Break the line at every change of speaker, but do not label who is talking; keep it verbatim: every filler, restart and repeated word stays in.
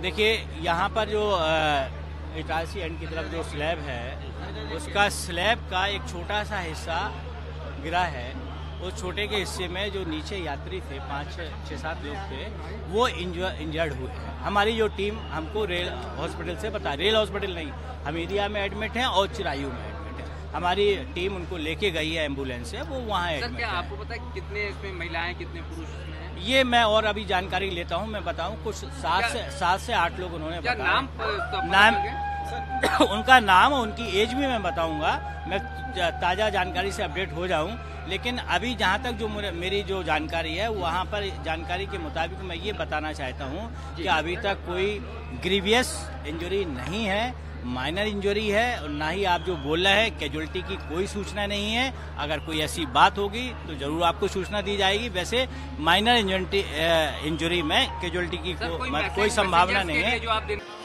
देखिए, यहाँ पर जो इटारसी एंड की तरफ जो स्लैब है, उसका स्लैब का एक छोटा सा हिस्सा गिरा है। उस छोटे के हिस्से में जो नीचे यात्री थे, पाँच छः सात लोग थे, वो इंजर्ड हुए हैं। हमारी जो टीम हमको रेल हॉस्पिटल से बता, रेल हॉस्पिटल नहीं, हमीदिया में एडमिट हैं और चिरायू में एडमिट है। हमारी टीम उनको लेके गई है एम्बुलेंस से, वो वहाँ एडमिट है।
आपको पता है कितने इसमें महिलाएं कितने पुरुष हैं?
ये मैं और अभी जानकारी लेता हूँ, मैं बताऊँ। कुछ सात से सात से आठ लोग उन्होंने बताया।
नाम
नाम उनका नाम और उनकी एज भी मैं बताऊंगा, मैं ताज़ा जानकारी से अपडेट हो जाऊं। लेकिन अभी जहां तक जो मेरी जो जानकारी है, वहां पर जानकारी के मुताबिक मैं ये बताना चाहता हूं कि अभी तक कोई ग्रीवियस इंजरी नहीं है, माइनर इंजरी है, और ना ही आप जो बोल रहे हैं कैजुअलिटी की कोई सूचना नहीं है। अगर कोई ऐसी बात होगी तो जरूर आपको सूचना दी जाएगी। वैसे माइनर इंजरी में कैजुअलिटी की को, कोई, कोई संभावना नहीं है।